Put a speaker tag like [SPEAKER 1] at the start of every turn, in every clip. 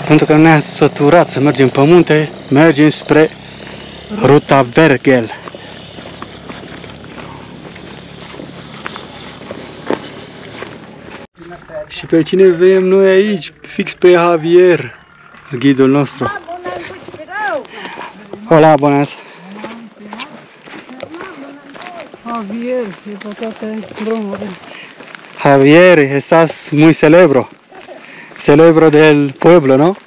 [SPEAKER 1] Pentru că ne-a săturat să mergem pe munte, mergem spre ruta Vergel. Și pe cine vedem noi aici? Fix pe Javier, ghidul nostru. Hola, buenas.
[SPEAKER 2] Javier, e pe toate drumurile.
[SPEAKER 1] Javier, estás muy celebro. Celebro del pueblo, ¿no?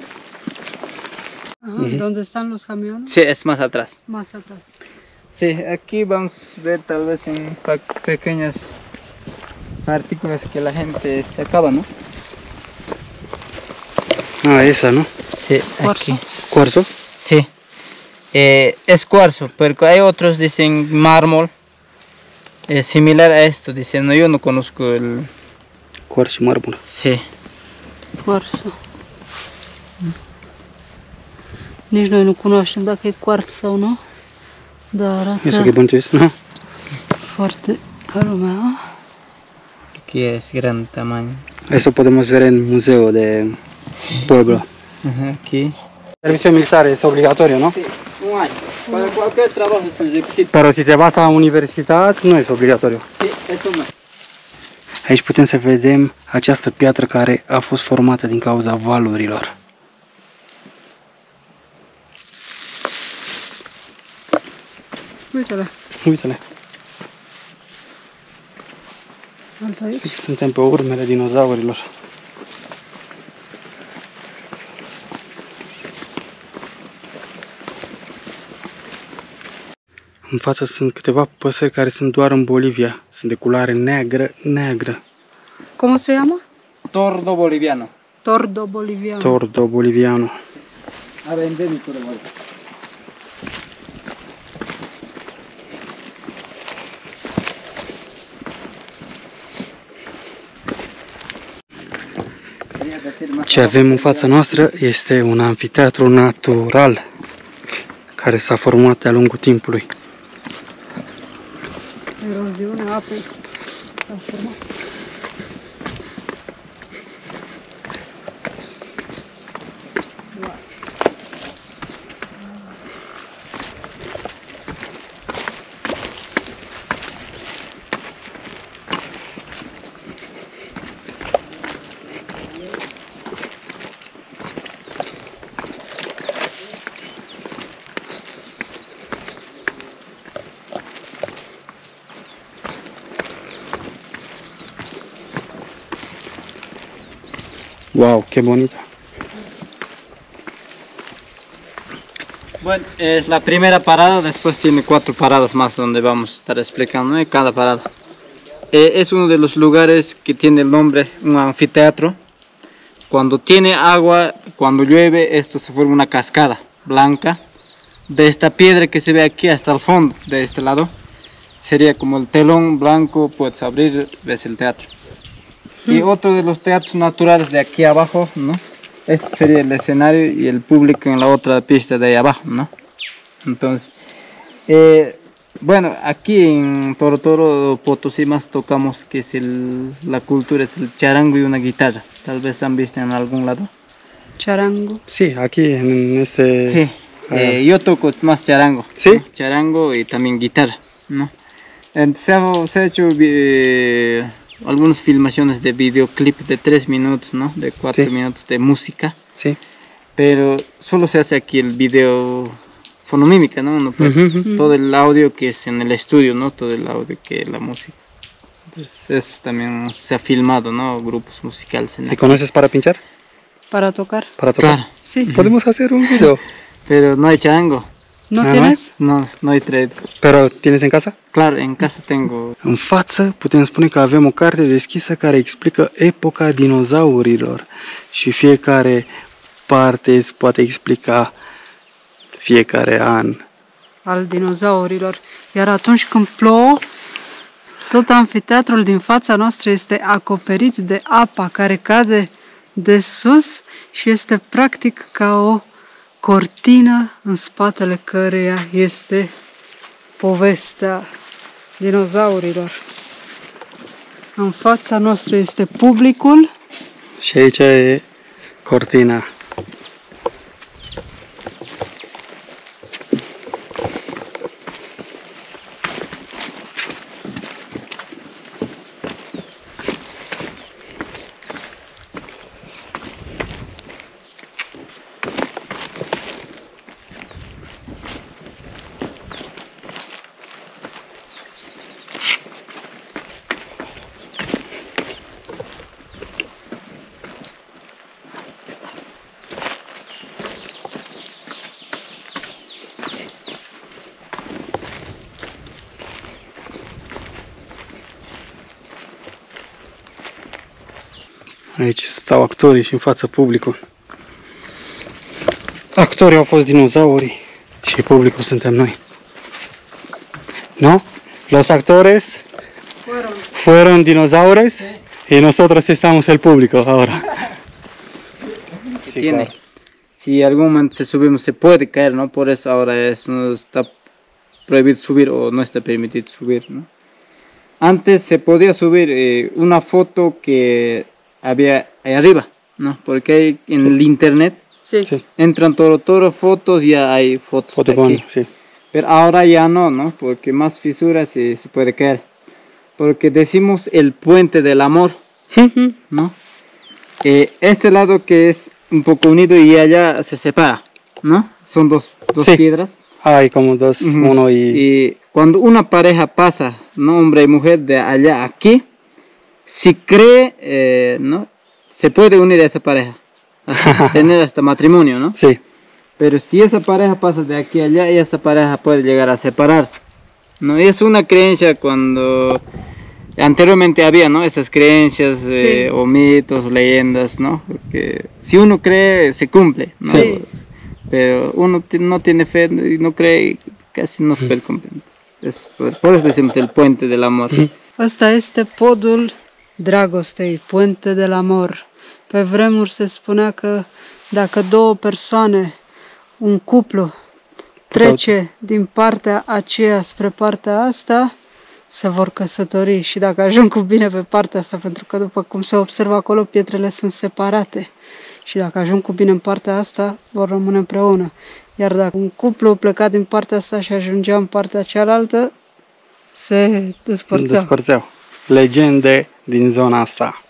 [SPEAKER 2] ¿Dónde están los camiones?
[SPEAKER 3] Sí, es más atrás.
[SPEAKER 2] Más atrás.
[SPEAKER 3] Sí, aquí vamos a ver tal vez en pequeñas partículas que la gente sacaba, ¿no?
[SPEAKER 1] Ah, esa, ¿no?
[SPEAKER 3] Sí,
[SPEAKER 2] ¿Cuarzo?
[SPEAKER 3] aquí.
[SPEAKER 1] Cuarzo.
[SPEAKER 3] Sí. Es cuarzo, pero hay otros dicen mármol. Similar a esto, dicen. No, yo no conozco el...
[SPEAKER 1] Cuarzo și mármol.
[SPEAKER 3] Sí.
[SPEAKER 2] Cuarzo. Nici noi nu cunoaștem dacă e cuarț sau nu, dar
[SPEAKER 1] Eso que
[SPEAKER 2] arată
[SPEAKER 1] băntuiesc, nu?
[SPEAKER 2] foarte ca lumea.
[SPEAKER 3] Aquí es gran tamaño.
[SPEAKER 1] Eso podemos ver en museo de pueblo.
[SPEAKER 3] Aquí.
[SPEAKER 1] Servicio militar es obligatorio, ¿no?
[SPEAKER 3] Sí, un año. Para cualquier trabajo es un requisito.
[SPEAKER 1] Pero si te vas a universidad, no es obligatorio.
[SPEAKER 3] Sí, eso no.
[SPEAKER 1] Aici putem să vedem această piatră care a fost formată din cauza valurilor.
[SPEAKER 2] Uite-le,
[SPEAKER 1] Uite-le,
[SPEAKER 2] altă aici.
[SPEAKER 1] suntem pe urmele dinozaurilor. În față sunt câteva păsări care sunt doar în Bolivia. Sunt de culoare neagră, neagră.
[SPEAKER 2] ¿Cómo se llama?
[SPEAKER 3] Tordo boliviano.
[SPEAKER 2] Tordo boliviano.
[SPEAKER 1] Tordo boliviano.
[SPEAKER 3] Ahora endémico de Bolivia.
[SPEAKER 1] Ce avem în fața noastră este un amfiteatru natural care s-a format de-a lungul timpului.
[SPEAKER 2] Eroziunea apei. S-a format.
[SPEAKER 1] Wow, qué bonita.
[SPEAKER 3] Bueno, es la primera parada, después tiene 4 paradas más donde vamos a estar explicando, ¿no? Cada parada. Es uno de los lugares que tiene el nombre, un anfiteatro. Cuando tiene agua, cuando llueve, esto se forma una cascada blanca. De esta piedra que se ve aquí hasta el fondo, de este lado, sería como el telón blanco, puedes abrir, ves el teatro. Y otro de los teatros naturales de aquí abajo, ¿no? Este sería el escenario y el público en la otra pista de ahí abajo, ¿no? Entonces, bueno, aquí en Toro Potosí más tocamos que es la cultura, es el charango y una guitarra. Tal vez han visto en algún lado.
[SPEAKER 2] Charango.
[SPEAKER 1] Sí, aquí en este...
[SPEAKER 3] Sí, yo toco más charango.
[SPEAKER 1] ¿Sí?
[SPEAKER 3] ¿No? Charango y también guitarra, ¿no? Se ha hecho algunas filmaciones de videoclip de 3 minutos, ¿no? De 4
[SPEAKER 1] Sí.
[SPEAKER 3] minutos de música.
[SPEAKER 1] Sí.
[SPEAKER 3] Pero solo se hace aquí el video fonomímica, ¿no? Uno puede-
[SPEAKER 1] Ujú.
[SPEAKER 3] Todo el audio que es en el estudio, ¿no? Todo el audio que es la música. Entonces, eso también se ha filmado, ¿no? Grupos musicales en
[SPEAKER 1] ¿Y
[SPEAKER 3] aquí.
[SPEAKER 1] conoces para pinchar?
[SPEAKER 2] Para tocar.
[SPEAKER 1] Para tocar.
[SPEAKER 3] Claro,
[SPEAKER 2] Sí.
[SPEAKER 1] Podemos hacer un video.
[SPEAKER 3] pero no hay charango.
[SPEAKER 2] ¿No
[SPEAKER 1] Ah,
[SPEAKER 2] tienes?
[SPEAKER 3] No hay traído.
[SPEAKER 1] Pero ¿tienes en casa?
[SPEAKER 3] Claro, en casa tengo.
[SPEAKER 1] În față putem spune că avem o carte deschisă care explică epoca dinozaurilor și fiecare parte îți poate explica fiecare an.
[SPEAKER 2] Al dinozaurilor. Iar atunci când plouă, tot amfiteatrul din fața noastră este acoperit de apa care cade de sus și este practic ca o cortină în spatele căreia este povestea dinozaurilor. În fața noastră este publicul
[SPEAKER 1] Și aici e cortina Aici stau actorii și în fața publicul. Actorii au fost dinozaurii și publicul suntem noi. ¿No? Los actores fueron dinosaures y nosotros estamos el público ahora. Sí,
[SPEAKER 3] Tiene.
[SPEAKER 1] claro.
[SPEAKER 3] Si algún momento se subimos se puede caer, ¿no? Por eso ahora no está prohibido subir o no está permitido subir, ¿no? Antes se podía subir una foto que había ahí arriba, ¿no? Porque hay en el internet
[SPEAKER 2] Sí.
[SPEAKER 1] Sí.
[SPEAKER 3] entran todas fotos y ya hay fotos de
[SPEAKER 1] Fotocon,
[SPEAKER 3] aquí.
[SPEAKER 1] sí.
[SPEAKER 3] Pero ahora ya no, ¿no? Porque más fisuras se puede caer. Porque decimos el puente del amor, ¿no? Este lado que es un poco unido y allá se separa, ¿no? Son dos
[SPEAKER 1] Sí.
[SPEAKER 3] piedras.
[SPEAKER 1] Hay como dos,
[SPEAKER 3] Ujú.
[SPEAKER 1] uno y...
[SPEAKER 3] Y cuando una pareja pasa, ¿no? Hombre y mujer de allá a aquí, si cree, ¿no? Se puede unir a esa pareja, hasta tener hasta matrimonio, ¿no?
[SPEAKER 1] Sí,
[SPEAKER 3] Pero si esa pareja pasa de aquí a allá, esa pareja puede llegar a separarse, ¿no? Y es una creencia cuando anteriormente había, ¿no? Esas creencias
[SPEAKER 2] Sí.
[SPEAKER 3] o mitos, o leyendas, ¿no? Porque si uno cree, se cumple, ¿no?
[SPEAKER 2] Sí.
[SPEAKER 3] Pero uno no tiene fe y no cree, casi no se puede cumplir. Por eso decimos el puente del amor.
[SPEAKER 2] Ăsta este podul dragostei, puente del amor. Pe vremuri se spunea că dacă două persoane, un cuplu, trece din partea aceea spre partea asta, se vor căsători și dacă ajung cu bine pe partea asta, pentru că după cum se observă acolo, pietrele sunt separate și dacă ajung cu bine în partea asta, vor rămâne împreună. Iar dacă un cuplu pleca din partea asta și ajungea în partea cealaltă, se despărțeau.
[SPEAKER 1] despărțeau. Legende din zona asta.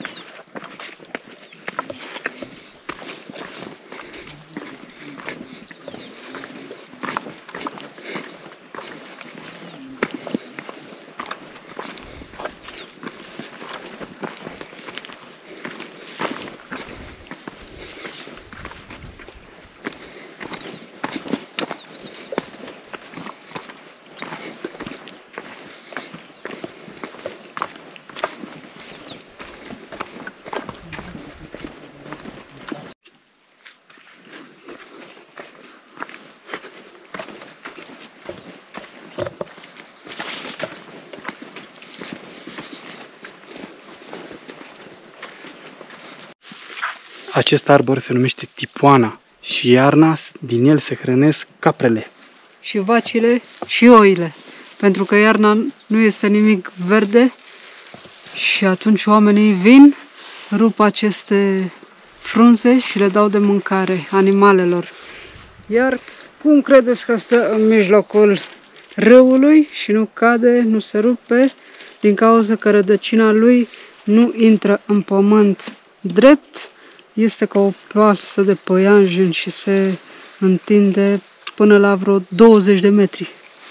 [SPEAKER 1] Acest arbor se numește tipoana și iarna din el se hrănesc caprele.
[SPEAKER 2] Și vacile și oile, pentru că iarna nu este nimic verde și atunci oamenii vin, rup aceste frunze și le dau de mâncare animalelor. Iar cum credeți că stă în mijlocul râului și nu cade, nu se rupe, din cauza că rădăcina lui nu intră în pământ drept, este ca o plasă de păianjen și se întinde până la vreo 20 de metri.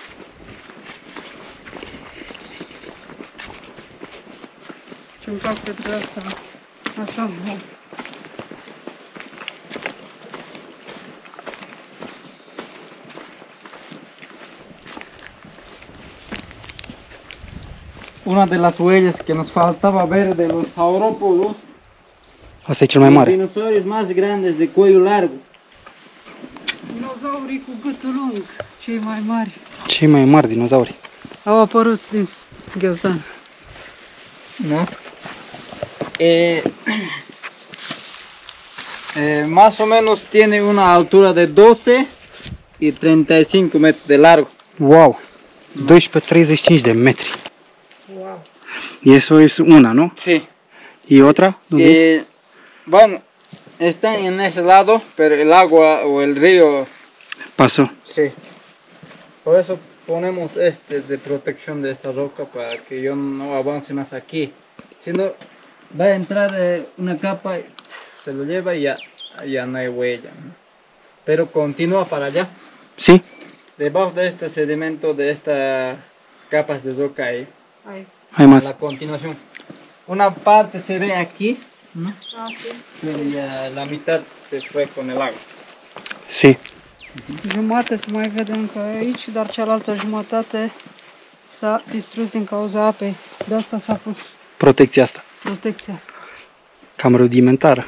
[SPEAKER 2] Ce-mi plac pentru asta, așa bun.
[SPEAKER 3] Una de las huellas que nos faltaba ver de los saurópodos,
[SPEAKER 1] Asta e cel mai
[SPEAKER 3] los
[SPEAKER 1] mare.
[SPEAKER 3] dinosaurios más grandes de cuello largo.
[SPEAKER 2] Dinozaurii cu gâtul lung, cei mai mari,
[SPEAKER 1] Cei mai mari dinozauri.
[SPEAKER 2] au apărut din Ghiozdan.
[SPEAKER 3] ¿No? Más o menos tiene una altura de 12 y 35 metros de largo.
[SPEAKER 1] Wow! 12-35 de metri.
[SPEAKER 2] Wow.
[SPEAKER 1] Y eso es una, ¿no?
[SPEAKER 3] Sí.
[SPEAKER 1] ¿Y otra? ¿Dónde?
[SPEAKER 3] Bueno, está en ese lado, pero el agua o el río,
[SPEAKER 1] Pasó.
[SPEAKER 3] sí. Por eso ponemos este de protección de esta roca para que yo no avance más aquí. Si no, va a entrar una capa, y, se lo lleva y ya no hay huella, ¿no? Pero continúa para allá.
[SPEAKER 1] ¿Sí?
[SPEAKER 3] Debajo de este sedimento, de estas capas de roca ahí,
[SPEAKER 2] Ai.
[SPEAKER 1] Hay
[SPEAKER 3] a
[SPEAKER 1] más.
[SPEAKER 3] la continuación. Una parte se ve aquí, ¿no?
[SPEAKER 2] Ah, sí.
[SPEAKER 3] Pero ya la mitad se fue con el agua.
[SPEAKER 1] Sí.
[SPEAKER 2] Jumate se mai vede încă aici, dar cealaltă jumătate s-a distrus din cauza apei. De asta s-a pus
[SPEAKER 1] Protecția asta.
[SPEAKER 2] protecția.
[SPEAKER 1] cam rudimentară.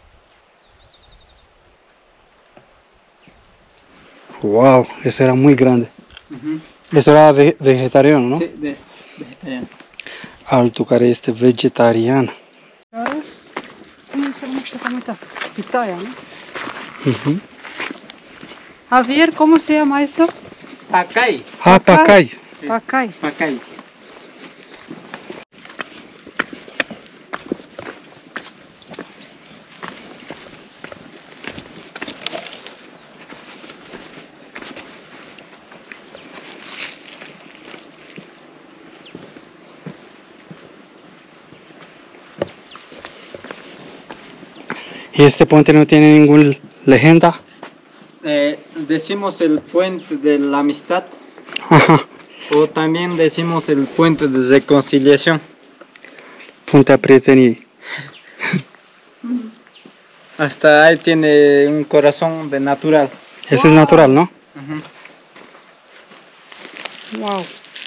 [SPEAKER 1] Wow, eso era muy grande. Eso era vegetariano, ¿no?
[SPEAKER 3] Sí, vegetariano.
[SPEAKER 1] Altul care este vegetarian.
[SPEAKER 2] Care? Cum se numește, că am uitat? Pitaya, nu? Javier, ¿cómo se llama esto?
[SPEAKER 3] Pacay.
[SPEAKER 1] Ah, pacay.
[SPEAKER 3] Sí.
[SPEAKER 2] Pacay.
[SPEAKER 3] Pacay.
[SPEAKER 1] ¿Y este puente no tiene ninguna leyenda?
[SPEAKER 3] Decimos el puente de la amistad
[SPEAKER 1] Ajá.
[SPEAKER 3] o también decimos el puente de reconciliación.
[SPEAKER 1] Puntea prieteniei.
[SPEAKER 3] Hasta ahí tiene un corazón de natural.
[SPEAKER 1] Eso es natural, ¿no?
[SPEAKER 2] Wow.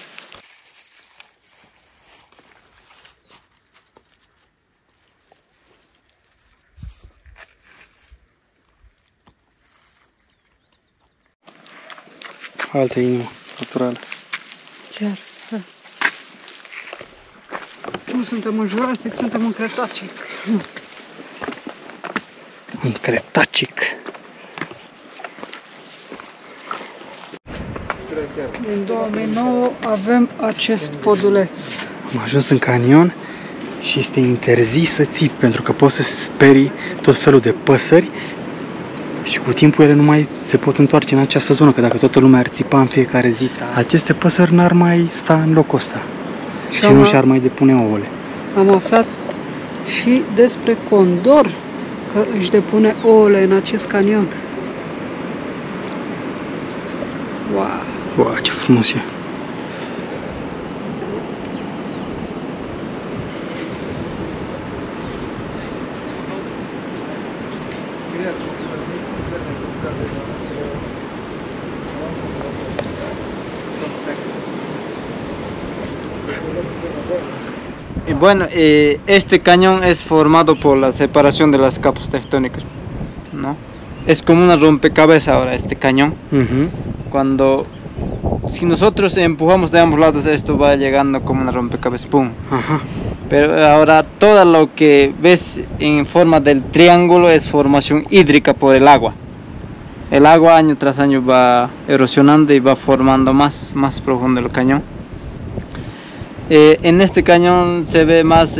[SPEAKER 1] Altă inimă naturală.
[SPEAKER 2] Chiar. Da. Nu suntem în Jurassic, suntem în Cretacic.
[SPEAKER 1] În Cretacic.
[SPEAKER 2] Din 2009 avem acest poduleț.
[SPEAKER 1] Am ajuns în canion și este interzis să țipi, pentru că poți să sperii tot felul de păsări și cu timpul ele nu mai se pot întoarce în această zonă, că dacă toată lumea ar țipa în fiecare zi, aceste păsări n-ar mai sta în locul ăsta și nu și-ar mai depune ouăle.
[SPEAKER 2] Am aflat și despre condor, că își depune ouăle în acest canion. Wow!
[SPEAKER 1] Wow, ce frumos e!
[SPEAKER 3] Y bueno, este cañón es formado por la separación de las capas tectónicas, ¿no? Es como una rompecabezas ahora este cañón. Cuando, si nosotros empujamos de ambos lados, esto va llegando como una rompecabezas, ¡pum!
[SPEAKER 1] Ajá.
[SPEAKER 3] Pero ahora todo lo que ves en forma del triángulo es formación hídrica por el agua. El agua año tras año va erosionando y va formando más profundo el cañón. En este cañón se ve más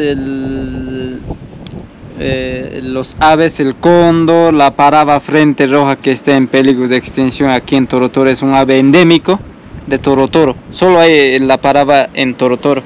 [SPEAKER 3] los aves, el cóndor, la paraba frente roja que está en peligro de extinción aquí en Toro Toro, es un ave endémico de Toro Toro, solo hay la paraba en Toro Toro.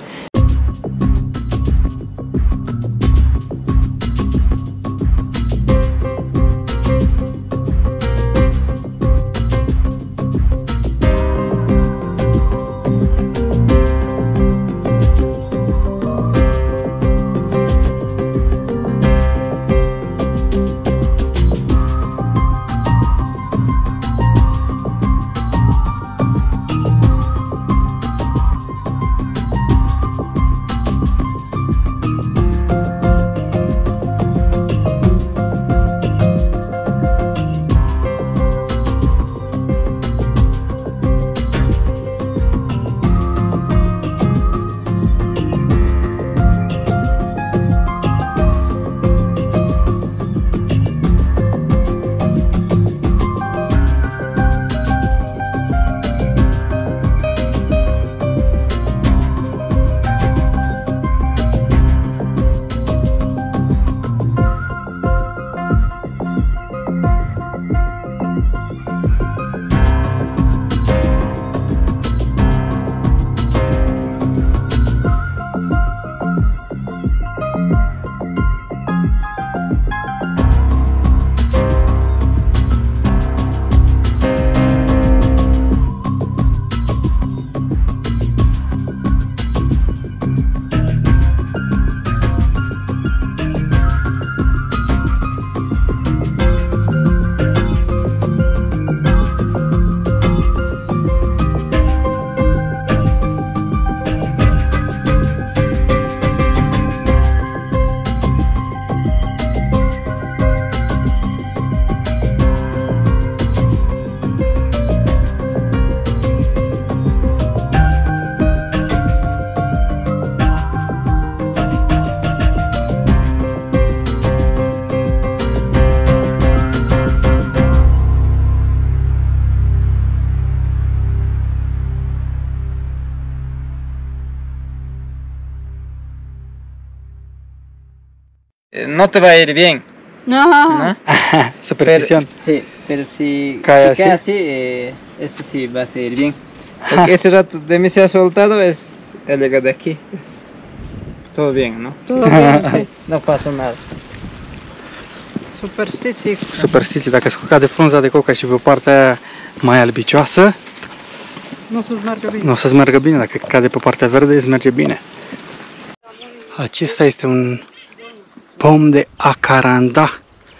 [SPEAKER 3] no te va a ir bien.
[SPEAKER 2] No.
[SPEAKER 3] ¿No?
[SPEAKER 1] Superstición.
[SPEAKER 3] Sí, pero si
[SPEAKER 1] Cae
[SPEAKER 3] cae así, eso sí va a ir bien. Porque ese rato de mí se ha soltado, es el llegar de aquí. Todo bien, ¿no?
[SPEAKER 2] Todo bine, sí.
[SPEAKER 3] No pasa nada.
[SPEAKER 2] Superstiții.
[SPEAKER 1] Superstiție, dacă se cade frunza de coca și pe partea aia mai albicioasă,
[SPEAKER 2] Nu o să-ți meargă bine.
[SPEAKER 1] nu o să-ți meargă bine. Dacă cade pe partea verde, îți merge bine. Acesta este un pom de acaranda.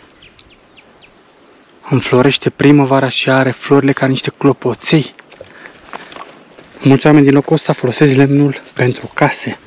[SPEAKER 1] Înflorește primăvara și are florile ca niște clopoței. Mulți oameni din locul ăsta folosesc lemnul pentru case.